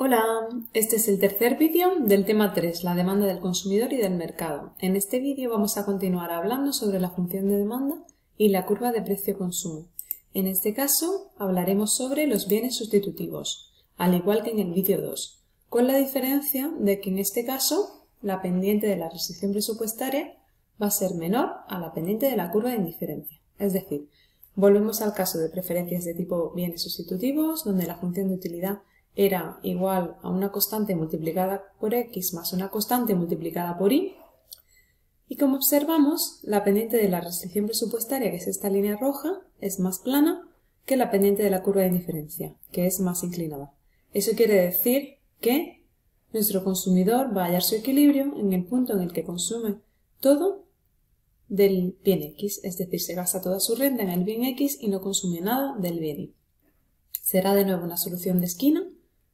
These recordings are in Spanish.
Hola, este es el tercer vídeo del tema 3, la demanda del consumidor y del mercado. En este vídeo vamos a continuar hablando sobre la función de demanda y la curva de precio-consumo. En este caso hablaremos sobre los bienes sustitutivos, al igual que en el vídeo 2, con la diferencia de que en este caso la pendiente de la restricción presupuestaria va a ser menor a la pendiente de la curva de indiferencia. Es decir, volvemos al caso de preferencias de tipo bienes sustitutivos, donde la función de utilidad era igual a una constante multiplicada por x más una constante multiplicada por y. Y como observamos, la pendiente de la restricción presupuestaria, que es esta línea roja, es más plana que la pendiente de la curva de indiferencia, que es más inclinada. Eso quiere decir que nuestro consumidor va a hallar su equilibrio en el punto en el que consume todo del bien X, es decir, se gasta toda su renta en el bien X y no consume nada del bien Y. Será de nuevo una solución de esquina,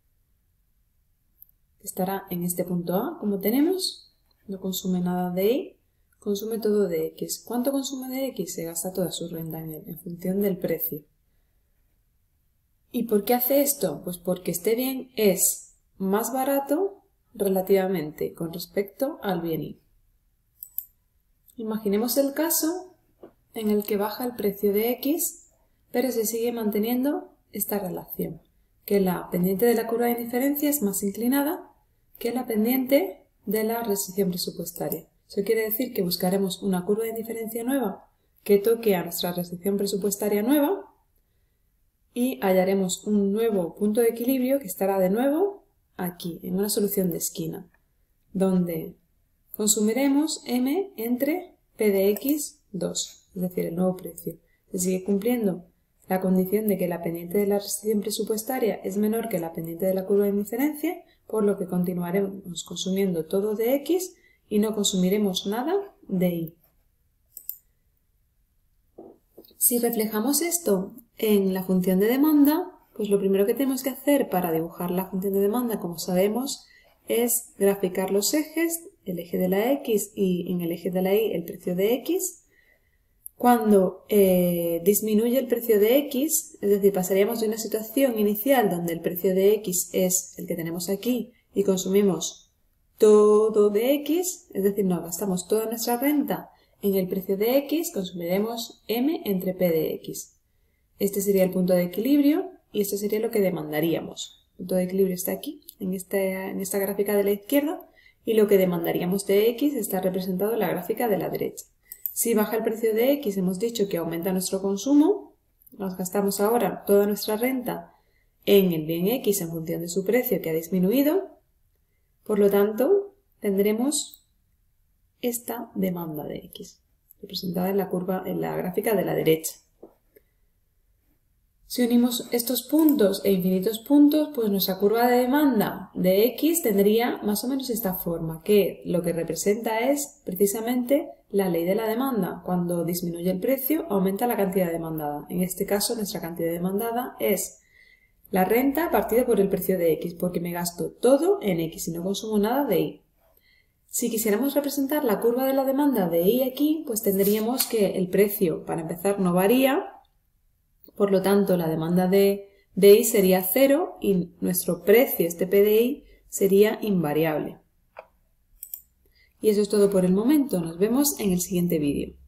que estará en este punto A, como tenemos, no consume nada de Y, consume todo de X. ¿Cuánto consume de X? Se gasta toda su renta en función del precio. ¿Y por qué hace esto? Pues porque este bien es más barato relativamente con respecto al bien Y. Imaginemos el caso en el que baja el precio de X, pero se sigue manteniendo esta relación, que la pendiente de la curva de indiferencia es más inclinada que la pendiente de la restricción presupuestaria. Eso quiere decir que buscaremos una curva de indiferencia nueva que toque a nuestra restricción presupuestaria nueva y hallaremos un nuevo punto de equilibrio que estará de nuevo aquí, en una solución de esquina, donde consumiremos m entre p de x 2, es decir, el nuevo precio. Se sigue cumpliendo la condición de que la pendiente de la restricción presupuestaria es menor que la pendiente de la curva de indiferencia, por lo que continuaremos consumiendo todo de x y no consumiremos nada de y. Si reflejamos esto en la función de demanda, pues lo primero que tenemos que hacer para dibujar la función de demanda, como sabemos, es graficar los ejes, el eje de la x y en el eje de la y el precio de x. Cuando disminuye el precio de x, es decir, pasaríamos de una situación inicial donde el precio de x es el que tenemos aquí y consumimos todo de x, es decir, no gastamos toda nuestra renta en el precio de x, consumiremos m entre p de x. Este sería el punto de equilibrio y esto sería lo que demandaríamos. El punto de equilibrio está aquí, en esta gráfica de la izquierda, y lo que demandaríamos de x está representado en la gráfica de la derecha. Si baja el precio de x, hemos dicho que aumenta nuestro consumo, nos gastamos ahora toda nuestra renta en el bien x en función de su precio que ha disminuido, por lo tanto tendremos esta demanda de x, representada en la gráfica de la derecha. Si unimos estos puntos e infinitos puntos, pues nuestra curva de demanda de x tendría más o menos esta forma, que lo que representa es precisamente la ley de la demanda. Cuando disminuye el precio, aumenta la cantidad demandada. En este caso, nuestra cantidad demandada es la renta partida por el precio de x, porque me gasto todo en x y no consumo nada de y. Si quisiéramos representar la curva de la demanda de y aquí, pues tendríamos que el precio, para empezar, no varía. Por lo tanto, la demanda de y sería 0 y nuestro precio, este p de y, sería invariable. Y eso es todo por el momento. Nos vemos en el siguiente vídeo.